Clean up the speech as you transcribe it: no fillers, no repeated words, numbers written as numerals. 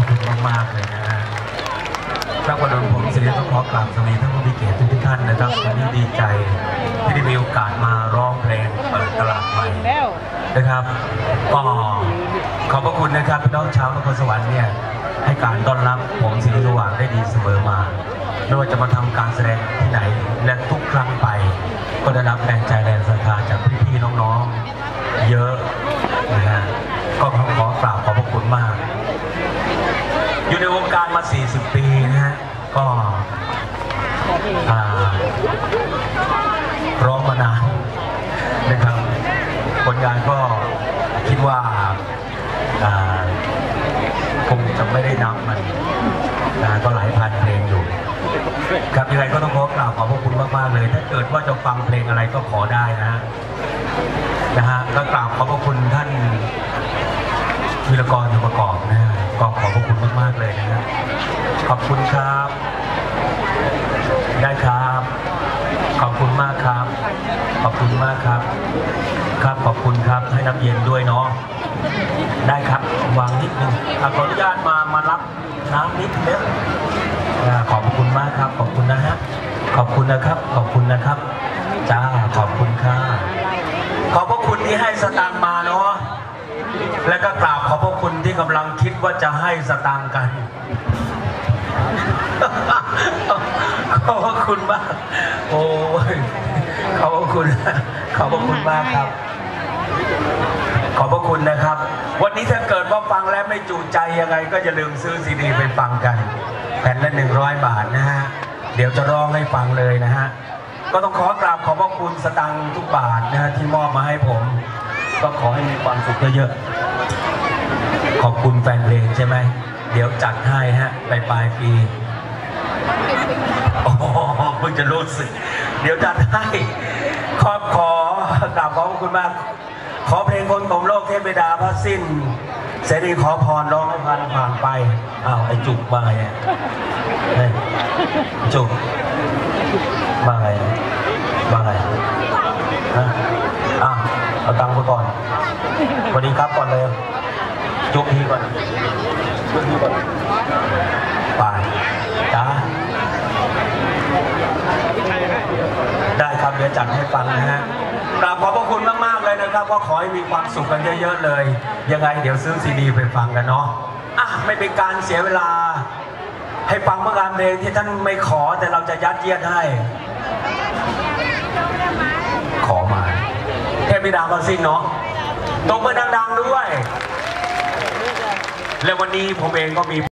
ระคุณมากๆเลยนะฮะพระบรมผมศิริต้องขอกราบสวัสดีท่านผู้มีเกียรติทุกท่านนะครับวันนี้ดีใจที่ได้มีโอกาสมาร้องเพลงเปิดตลาดใหม่นะครับก็ขอบพระคุณนะครับพี่น้องชาวนครสวรรค์เนี่ยให้การต้อนรับผมศิริสว่างได้ดีเสมอมาไม่ว่าจะมาทำการแสดงที่ไหนและทุกครั้งไปก็ได้รับแรงใจแรงศรัทธาจากพี่ๆน้องๆเยอะนะฮะก็ขอกราบขอบพระคุณมากอยู่ในวงการมา40 ปีนะฮะก็ร้องมานานนะครับผลงานก็คิดว่าคงจะไม่ได้นับมันก็หลายพันเพลงอยู่ครับยังไงก็ต้องขอกราบขอบพระคุณมากๆเลยถ้าเกิดว่าจะฟังเพลงอะไรก็ขอได้นะฮะก็กราบขอบพระคุณท่านวิรกรประกอบนะฮะก็ขอบพระคุณมากๆเลยนะฮะขอบคุณครับได้ครับขอบคุณมากครับขอบคุณมากครับครับขอบคุณครับให้น้ำเย็นด้วยเนาะได้ครับวางนิดนึงขออนุญาตมารับน้ำนิดเดียวขอบคุณมากครับขอบคุณนะฮะขอบคุณนะครับขอบคุณนะครับจ้าขอบคุณค่ะขอบพระคุณที่ให้สตางค์มาเนาะและก็กราบขอบพระคุณที่กำลังคิดว่าจะให้สตางค์กันขอบพระคุณมากโอ้ยขอบพระคุณขอบพระคุณมากครับขอบพระคุณนะครับวันนี้ถ้าเกิดว่าฟังแล้วไม่จูใจยังไงก็อย่าลืมซื้อซีดีไปฟังกันแผ่นละ100 บาทนะฮะเดี๋ยวจะร้องให้ฟังเลยนะฮะก็ต้องขอกราบขอบพระคุณสตังค์ทุกบาทนะฮะที่มอบมาให้ผมก็ขอให้มีความสุขเยอะๆขอบคุณแฟนเพลงใช่ไหมเดี๋ยวจัดให้ฮะปลายปีโอ้เพิ่งจะรู้สึกเดี๋ยวจัดให้ขอกราบขอบคุณมากขอเพลงคนของโลกเทพบิดาพระสิ้นเสรีขอพรร้องให้ผ่านไปอ้าวไอ้จุกมาไงเนี่ยจุกมาไงมาไงนะเอาตังค์ไปก่อนสวัสดีครับก่อนเลยจุกทีก่อนจุกทีก่อนไปจ้าได้ครับเดี๋ยวจัดให้ฟังนะฮะกราบขอบพระคุณมากๆเลยนะครับก็ขอให้มีความสุขกันเยอะๆเลยยังไงเดี๋ยวซื้อซีดีไปฟังกันเนาะไม่เป็นการเสียเวลาให้ฟังเมื่อการเพลงที่ท่านไม่ขอแต่เราจะยัดเยียดให้ขอมาเทพบิดาพระสิ้นเนาะตบมือดังๆด้วยและวันนี้ผมเองก็มี